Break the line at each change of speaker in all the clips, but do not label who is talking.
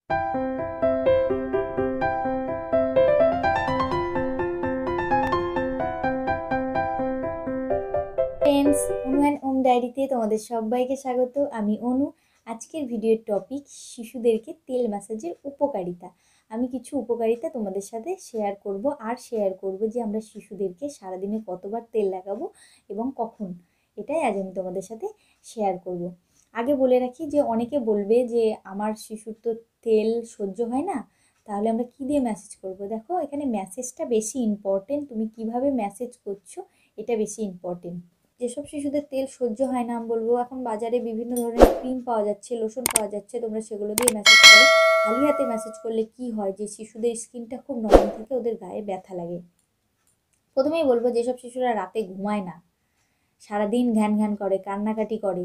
Friends, Anu and ওম ডায়েরিতে তোমাদের সবাইকে স্বাগত। আমি অনু। আজকের ভিডিওর টপিক শিশুদেরকে তেল ম্যাসাজের উপকারিতা। আমি কিছু উপকারিতা তোমাদের সাথে শেয়ার করব, আর শেয়ার করব যে আমরা শিশুদেরকে সারাদিনে কতবার তেল লাগাবো এবং কখন। এটাই আজ আমি তোমাদের সাথে শেয়ার করব। আগে বলে রাখি যে অনেকে বলবে যে আমার শিশুর তো তেল সহ্য হয় না, তাহলে আমরা কী দিয়ে ম্যাসেজ করব। দেখো, এখানে ম্যাসেজটা বেশি ইম্পর্টেন্ট। তুমি কিভাবে ম্যাসেজ করছো এটা বেশি ইম্পর্টেন্ট। যেসব শিশুদের তেল সহ্য হয় না, আমি বলবো এখন বাজারে বিভিন্ন ধরনের ক্রিম পাওয়া যাচ্ছে, লোশন পাওয়া যাচ্ছে, তোমরা সেগুলো দিয়ে ম্যাসেজ করো। খালি হাতে ম্যাসেজ করলে কি হয় যে শিশুদের স্কিনটা খুব নরম থাকে, ওদের গায়ে ব্যথা লাগে। প্রথমেই বলবো, যেসব শিশুরা রাতে ঘুমায় না, সারাদিন ঘ্যান ঘ্যান করে, কান্নাকাটি করে,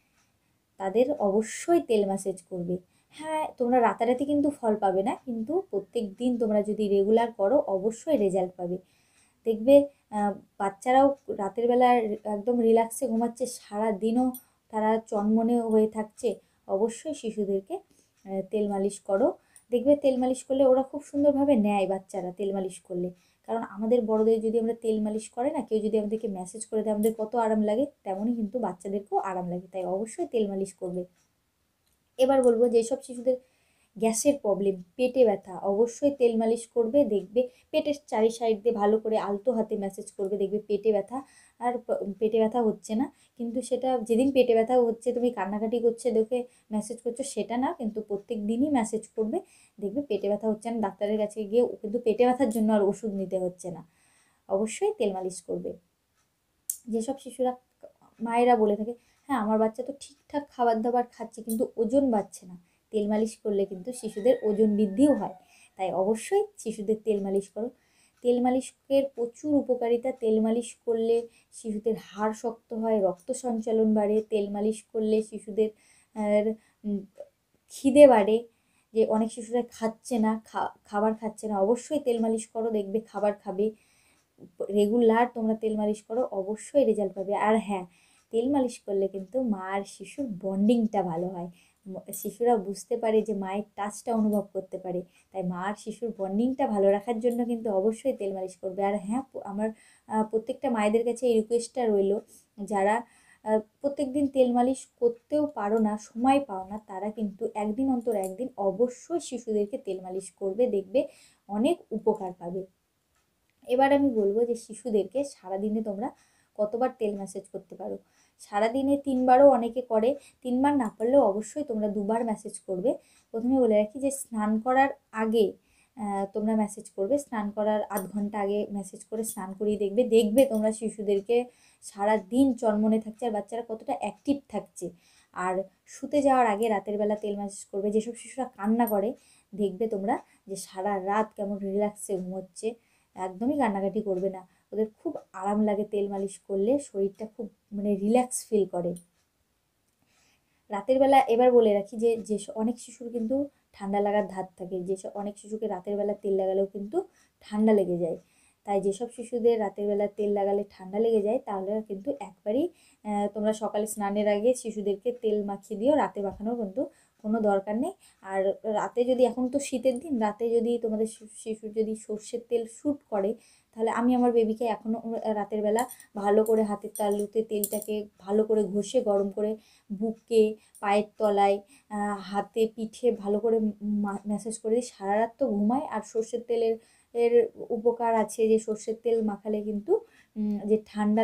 তাদের অবশ্যই তেল ম্যাসেজ করবে। হ্যাঁ, তোমরা রাতারাতি কিন্তু ফল পাবে না, কিন্তু প্রত্যেক দিন তোমরা যদি রেগুলার করো অবশ্যই রেজাল্ট পাবে। দেখবে বাচ্চারাও রাতের বেলা একদম রিল্যাক্সে ঘুমাচ্ছে, সারাদিনও তারা চনমনে হয়ে থাকছে। অবশ্যই শিশুদেরকে তেল মালিশ করো। দেখবে তেল মালিশ করলে ওরা খুব সুন্দরভাবে নেয়, বাচ্চারা তেল মালিশ করলে। কারণ আমাদের বড়দের যদি আমরা তেল মালিশ করে না, কেউ যদি আমাদেরকে মেসেজ করে দেয়, আমাদের কত আরাম লাগে, তেমনই কিন্তু বাচ্চাদেরকেও আরাম লাগে। তাই অবশ্যই তেল মালিশ করবে। এবার বলবো, যেসব শিশুদের গ্যাসের প্রবলেম, পেটে ব্যথা, অবশ্যই তেল মালিশ করবে। দেখবে পেটের চারি সাইড দিয়ে ভালো করে আলতো হাতে ম্যাসেজ করবে, দেখবে পেটে ব্যথা আর পেটে ব্যথা হচ্ছে না। কিন্তু সেটা যেদিন পেটে ব্যথা হচ্ছে, তুমি কান্নাকাটি করছে দেখে ম্যাসেজ করছো সেটা না, কিন্তু প্রত্যেক দিনই ম্যাসেজ করবে। দেখবে পেটে ব্যথা হচ্ছে না, ডাক্তারের কাছে গিয়ে কিন্তু পেটে ব্যথার জন্য আর ওষুধ নিতে হচ্ছে না। অবশ্যই তেল মালিশ করবে। যেসব শিশুরা, মায়েরা বলে থাকে, হ্যাঁ আমার বাচ্চা তো ঠিকঠাক খাবার দাবার খাচ্ছে কিন্তু ওজন বাড়ছে না, তেল মালিশ করলে কিন্তু শিশুদের ওজন বৃদ্ধিও হয়। তাই অবশ্যই শিশুদের তেল মালিশ করো। তেল মালিশের প্রচুর উপকারিতা। তেল মালিশ করলে শিশুদের হাড় শক্ত হয়, রক্ত সঞ্চালন বাড়ে। তেল মালিশ করলে শিশুদের খিদে বাড়ে। যে অনেক শিশুরা খাচ্ছে না, খাবার খাচ্ছে না, অবশ্যই তেল মালিশ করো, দেখবে খাবার খাবে। রেগুলার তোমরা তেল মালিশ করো, অবশ্যই রেজাল্ট পাবে। আর হ্যাঁ, তেল মালিশ করলে কিন্তু মা আর শিশুর বন্ডিংটা ভালো হয়। শিশুরা বুঝতে পারে যে মায়ের টাচটা অনুভব করতে পারে। তাই মা আর শিশুর বন্ডিংটা ভালো রাখার জন্য কিন্তু অবশ্যই তেল মালিশ করবে। আর হ্যাঁ, আমার প্রত্যেকটা মায়েদের কাছে এই রিকোয়েস্টটা রইলো, যারা প্রত্যেক দিন তেল মালিশ করতেও পারো না, সময় পাও না, তারা কিন্তু একদিন অন্তর একদিন অবশ্যই শিশুদেরকে তেল মালিশ করবে, দেখবে অনেক উপকার পাবে। এবার আমি বলবো যে শিশুদেরকে সারাদিনে তোমরা কতবার তেল ম্যাসেজ করতে পারো। সারাদিনে 3বারও অনেকে করে, 3বার না পারলেও অবশ্যই তোমরা 2বার ম্যাসেজ করবে। প্রথমে বলে রাখি যে স্নান করার আগে তোমরা ম্যাসেজ করবে। স্নান করার আধ ঘন্টা আগে ম্যাসেজ করে স্নান করিয়ে দেখবে তোমরা শিশুদেরকে সারা দিন চনমনে থাকছে, আর বাচ্চারা কতটা অ্যাক্টিভ থাকছে। আর শুতে যাওয়ার আগে রাতের বেলা তেল ম্যাসেজ করবে। যেসব শিশুরা কান্না করে, দেখবে তোমরা যে সারা রাত কেমন রিল্যাক্সে ঘুমোচ্ছে, একদমই কান্নাকাটি করবে না। ওদের খুব আরাম লাগে তেল মালিশ করলে, শরীরটা খুব রিল্যাক্স ফিল করে রাতের বেলা। এবার বলে রাখি যে অনেক শিশুর কিন্তু ঠান্ডা লাগার ধাত থাকে, যেসব অনেক শিশুকে রাতের বেলা তেল লাগালেও কিন্তু ঠান্ডা লেগে যায়। তাই যেসব শিশুদের রাতের বেলা তেল লাগালে ঠান্ডা লেগে যায়, তাহলে কিন্তু একবারই তোমরা সকালে স্নানের আগে শিশুদেরকে তেল মাখিয়ে দিও, রাতে মাখানোর কিন্তু কোনো দরকার নেই। আর রাতে যদি, এখন তো শীতের দিন, রাতে যদি তোমাদের শিশুর যদি সর্ষের তেল শ্যুট করে, তাহলে আমি আমার বেবিকে এখনও রাতের বেলা ভালো করে হাতের তালুতে তেলটাকে ভালো করে ঘষে গরম করে বুকে, পায়ের তলায়, হাতে, পিঠে ভালো করে ম্যাসাজ করে দিই। সারা রাত তো ঘুমায়। আর সর্ষের তেলের উপকার আছে যে সর্ষের তেল মাখালে কিন্তু যে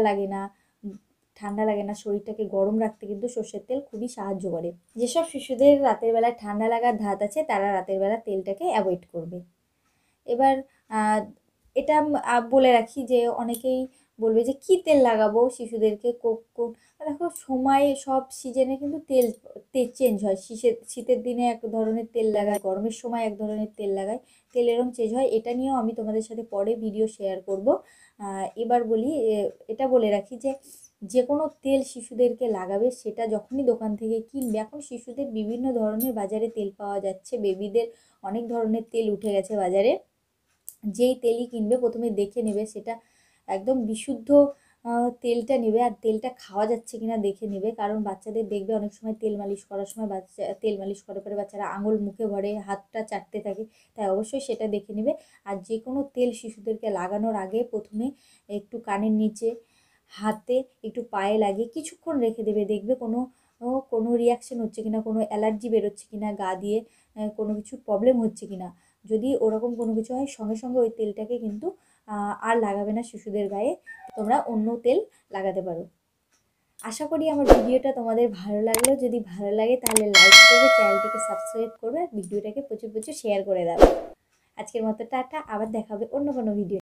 ঠান্ডা লাগে না, শরীরটাকে গরম রাখতে কিন্তু সর্ষের তেল খুবই সাহায্য করে। যেসব শিশুদের রাতের বেলায় ঠান্ডা লাগার ধাত আছে, তারা রাতের বেলা তেলটাকে অ্যাভয়েড করবে। এবার এটা বলে রাখি যে অনেকেই বলবে যে কী তেল লাগাবো শিশুদেরকে, দেখো সময়, সব সিজনে কিন্তু তেল চেঞ্জ হয়। শীতের দিনে এক ধরনের তেল লাগায়, গরমের সময় এক ধরনের তেল লাগায়, তেল এরম চেঞ্জ হয়। এটা নিয়েও আমি তোমাদের সাথে পরে ভিডিও শেয়ার করব। এবার বলি, এটা বলে রাখি যে যে কোনো তেল শিশুদেরকে লাগাবে সেটা যখনই দোকান থেকে কিনবে, এখন শিশুদের বিভিন্ন ধরনের বাজারে তেল পাওয়া যাচ্ছে, বেবিদের অনেক ধরনের তেল উঠে গেছে বাজারে। যেই তেলই কিনবে প্রথমে দেখে নেবে সেটা একদম বিশুদ্ধ তেলটা নেবে, আর তেলটা খাওয়া যাচ্ছে কিনা দেখে নেবে, কারণ বাচ্চাদের দেখবে অনেক সময় তেল মালিশ করার সময় তেল মালিশ করার পরে বাচ্চারা আঙুল মুখে ভরে, হাতটা চাটতে থাকে, তাই অবশ্যই সেটা দেখে নেবে। আর যে কোনো তেল শিশুদেরকে লাগানোর আগে প্রথমে একটু কানের নিচে, হাতে, একটু পায়ে লাগিয়ে কিছুক্ষণ রেখে দেবে। দেখবে কোনো রিয়াকশন হচ্ছে কিনা, কোনো অ্যালার্জি বেরোচ্ছে কিনা গা দিয়ে, কোনো কিছু প্রবলেম হচ্ছে কিনা। যদি ওরকম কোনো কিছু হয় সঙ্গে সঙ্গে ওই তেলটাকে কিন্তু আর লাগাবে না শিশুদের গায়ে, তোমরা অন্য তেল লাগাতে পারো। আশা করি আমার ভিডিওটা তোমাদের ভালো লাগলো। যদি ভালো লাগে তাহলে লাইক করবে, চ্যানেলটিকে সাবস্ক্রাইব করবে, আর ভিডিওটাকে প্রচুর প্রচুর শেয়ার করে দাও। আজকের মতো টাটা, আবার দেখা হবে অন্য কোনো ভিডিও।